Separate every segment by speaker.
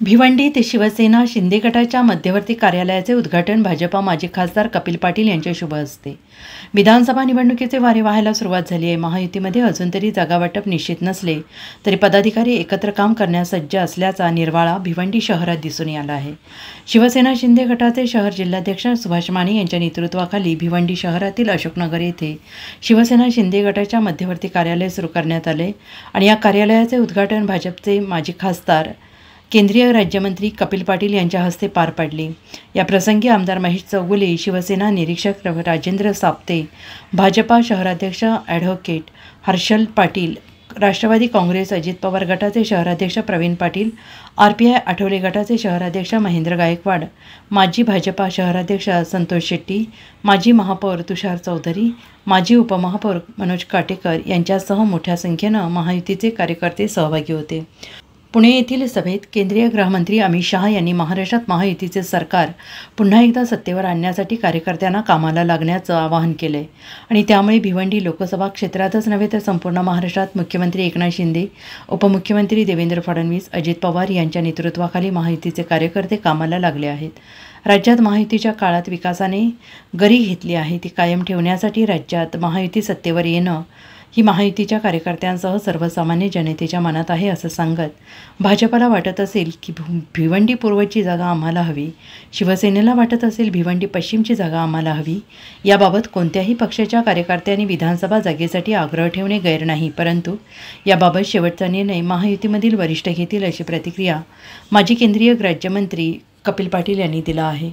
Speaker 1: भिवंडी ते शिवसेना शिंदे गटाच्या मध्यवर्ती कार्यालयाचे उद्घाटन भाजपा माजी खासदार कपिल पाटील यांच्या शुभ हस्ते। विधानसभा निवडणुकीचे वारे वाहायला सुरुवात झाली आहे। महायुतीमध्ये अजून तरी जागावाटप निश्चित नसले तरी पदाधिकारी एकत्र काम करण्यास सज्ज असल्याचा निर्वाळा भिवंडी शहरात दिसून आला आहे। शिवसेना शिंदे गटाचे शहर जिल्हाध्यक्ष सुभाष माने यांच्या नेतृत्वाखाली भिवंडी शहरातील अशोकनगर येथे शिवसेना शिंदे गटाच्या मध्यवर्ती कार्यालय सुरू करण्यात आले आणि या कार्यालयाचे उद्घाटन भाजपचे माजी खासदार केंद्रीय राज्यमंत्री कपिल पाटील यांच्या हस्ते पार पडले। या प्रसंगी आमदार महेश चौगुले, शिवसेना निरीक्षक राजेंद्र साप्ते, भाजपा शहराध्यक्ष ॲडव्होकेट हर्षल पाटील, राष्ट्रवादी काँग्रेस अजित पवार गटाचे शहराध्यक्ष प्रवीण पाटील, RPI आठवले गटाचे शहराध्यक्ष महेंद्र गायकवाड, माजी भाजपा शहराध्यक्ष संतोष शेट्टी, माजी महापौर तुषार चौधरी, माजी उपमहापौर मनोज काटेकर यांच्यासह मोठ्या संख्येने महायुतीचे कार्यकर्ते सहभागी होते। पुणे येथील सभेत केंद्रीय गृहमंत्री अमित शहा यांनी महाराष्ट्रात महायुतीचे सरकार पुन्हा एकदा सत्तेवर आणण्यासाठी कार्यकर्त्यांना कामाला लागण्याचं आवाहन केले आणि त्यामुळे भिवंडी लोकसभा क्षेत्रातच नव्हे तर संपूर्ण महाराष्ट्रात मुख्यमंत्री एकनाथ शिंदे, उपमुख्यमंत्री देवेंद्र फडणवीस, अजित पवार यांच्या नेतृत्वाखाली महायुतीचे कार्यकर्ते कामाला लागले आहेत। राज्यात महायुतीच्या काळात विकासाने गरी घेतली आहे ती कायम ठेवण्यासाठी राज्यात महायुती सत्तेवर येणं ही महायुतीच्या कार्यकर्त्यांसह सर्वसामान्य जनतेच्या मनात आहे असं सांगत भाजपला वाटत असेल की भिवंडी पूर्वची जागा आम्हाला हवी, शिवसेनेला वाटत असेल भिवंडी पश्चिमची जागा आम्हाला हवी, याबाबत कोणत्याही पक्षाच्या कार्यकर्त्यांनी विधानसभा जागेसाठी आग्रह ठेवणे गैर नाही, परंतु याबाबत शेवटचा निर्णय महायुतीमधील वरिष्ठ घेतील अशी प्रतिक्रिया माजी केंद्रीय राज्यमंत्री कपिल पाटील यांनी दिला आहे।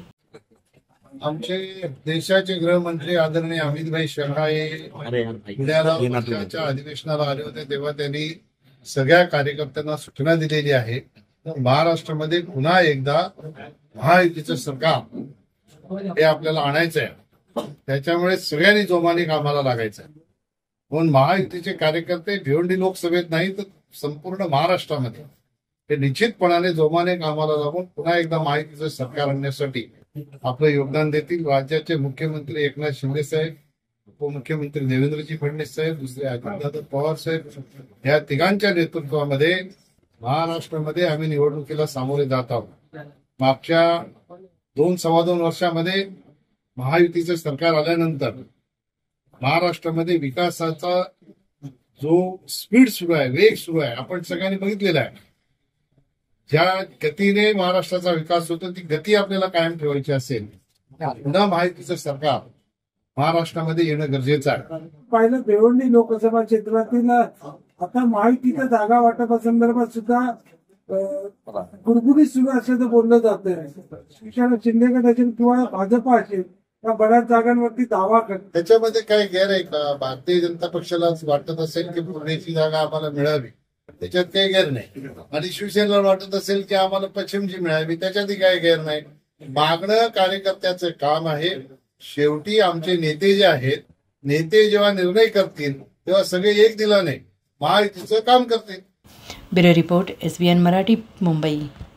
Speaker 2: आमचे देशाचे गृहमंत्री आदरणीय अमितभाई शहा हे पक्षाच्या अधिवेशनाला आले होते तेव्हा त्यांनी सगळ्या कार्यकर्त्यांना सूचना दिलेली आहे महाराष्ट्रामध्ये पुन्हा एकदा महायुतीचं सरकार हे आपल्याला आणायचं आहे। त्याच्यामुळे सगळ्यांनी जोमाने कामाला लागायचं आहे। म्हणून महायुतीचे कार्यकर्ते भिवंडी लोकसभेत नाही तर संपूर्ण महाराष्ट्रामध्ये हे निश्चितपणाने जोमाने कामाला लागून पुन्हा एकदा महायुतीचं सरकार आणण्यासाठी आपलं योगदान देतील। राज्याचे मुख्यमंत्री एकनाथ शिंदे साहेब, उपमुख्यमंत्री देवेंद्रजी फडणवीस साहेब, दुसरे अजितदादा पवार साहेब या तिघांच्या नेतृत्वामध्ये महाराष्ट्रामध्ये आम्ही निवडणुकीला सामोरे जात आहोत। मागच्या 2-2.25 वर्षामध्ये महायुतीचं सरकार आल्यानंतर महाराष्ट्रामध्ये विकासाचा जो स्पीड सुरू आहे, वेग सुरू आहे, आपण सगळ्यांनी बघितलेला आहे। ज्या गतीने महाराष्ट्राचा विकास होतो ती गती आपल्याला कायम ठेवायची असेल पुन्हा महायुतीचं सरकार महाराष्ट्रामध्ये येणं गरजेचं आहे।
Speaker 3: पाहिलं भिवंडी लोकसभा क्षेत्रातील आता महायुतीच्या जागा वाटपासंदर्भात सुद्धा गुडगुडीत सुरू असल्याचं बोललं जातंय। शिवसेना शिंदे गट असेल किंवा भाजपा असेल त्या बऱ्याच जागांवरती दावा करते,
Speaker 2: त्याच्यामध्ये काही गैर आहे का? भारतीय जनता पक्षाला वाटत असेल की पुण्याची जागा आम्हाला मिळावी, त्याच्यात काही गैर नाही, आणि शिवसेनेला वाटत असेल की आम्हाला पश्चिमची मिळावी, त्याच्यातही काही गैर नाही। मागणं कार्यकर्त्याचं काम आहे। शेवटी आमचे नेते जे आहेत, नेते जेव्हा निर्णय करतील तेव्हा सगळे एक दिलाने महायुतीचं काम करतील।
Speaker 1: Bureau report SBN Marathi, Mumbai.